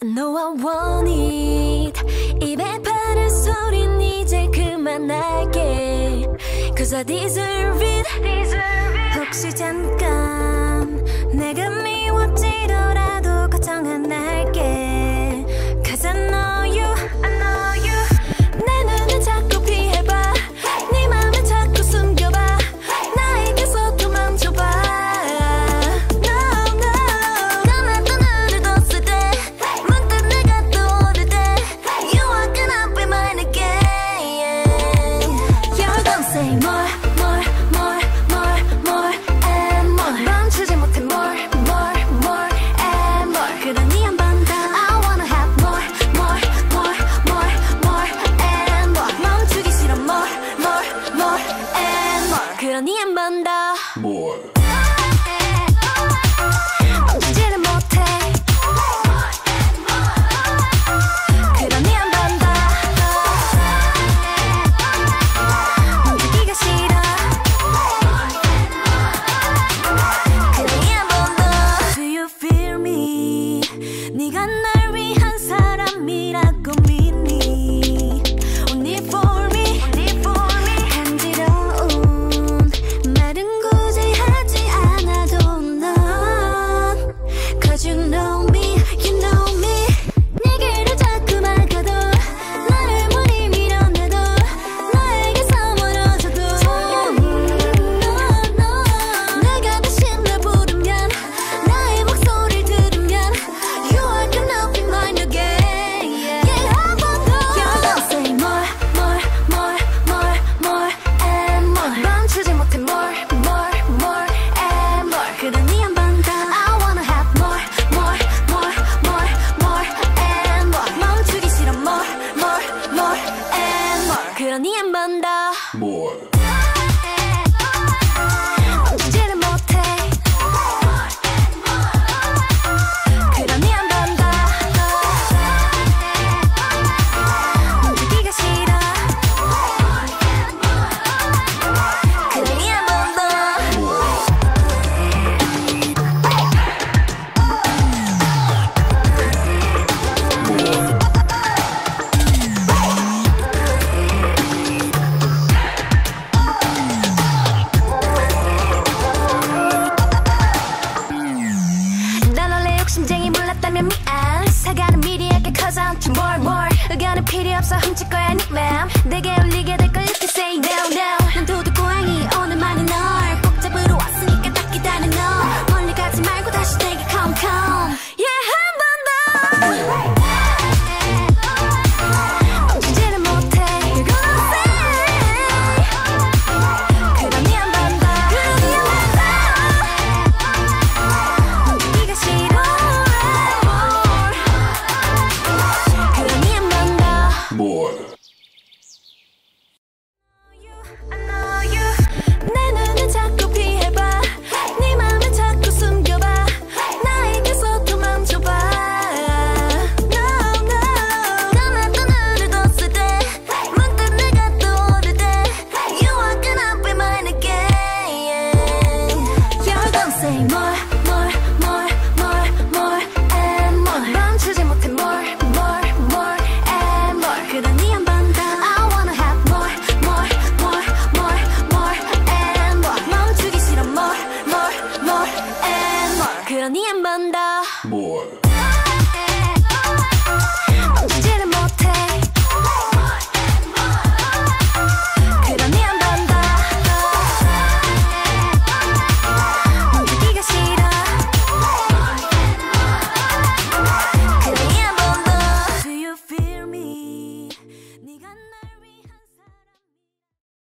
know I want it. 입에 바른 소린 이제 그만할게. Cause I deserve it. 혹시 잠깐 내가 미워지더라도 걱정 안 할게. Cause I know you, I know you. 내 눈을 자꾸 피해봐. 네 맘을 자꾸 숨겨봐. 나에게서 도망쳐봐. 그러니 한 번 더 멈추지를 못해. 그러니 한 번 더 멈추기가 싫어. 그러니 한 번 더 Do you feel me? 네가 날 위한 사람이라고 믿니? Only for me. You know me, you know me. 내게로 자꾸 막아도 나를 머리 밀어내도 나에게서 멀어져도 no. 내가 다시 날 부르면 나의 목소리를 들으면 You are gonna be mine again. Yeah, 한 번 더 You're gonna say more and more. 멈추지 못해 more and more. 그러니 한 번 더 I wanna have more 그러니 한 번 더 멈추지를 못해. 그러니 한 번 더 멈추기가 싫어. 그러니 한 번 더 욕심쟁이 몰랐다면 미안. 사과는 미리 할게 cause I'm too more. 의견은 필요 없어 훔칠 거야 네 맘. 내게 울리게 될 걸 if you say no. 난 도둑고양이 오늘만이 널 꼭 잡으러 왔으니까 딱 기다려 너. 멀리 가지 말고 다시 내게 come Yeah, 한 번 더 멈추지를 못해. You're gonna say 그러니 한 번 더 멈추기가 싫어. 내 눈을 자꾸 피해봐. 네 맘을 자꾸 숨겨봐. 나에게서 도망쳐봐. No. 감았던 눈을 떴을 때 문득 내가 떠오를 때 You are gonna be mine again. You're gonna say more and more. 멈추지 못해 more and more. 그러니 한 번 더 I wanna have more and more. 멈추기 싫어 more and more. 그러니 한 번 더